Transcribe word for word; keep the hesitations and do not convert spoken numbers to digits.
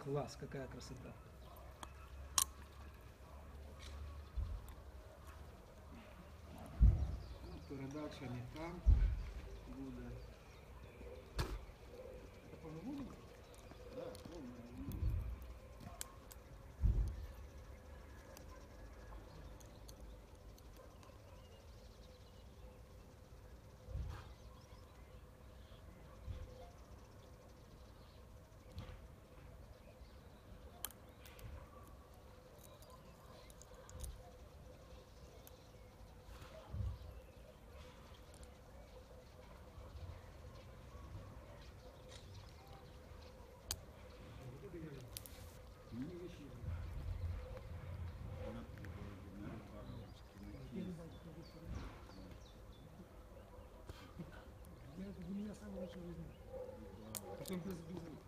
Класс, какая красота. Ну, передача не там буде. Это по-новому? Да, повна. Мені вищі. Вона на Я это для меня самое лучшее в жизни. Потом без, без,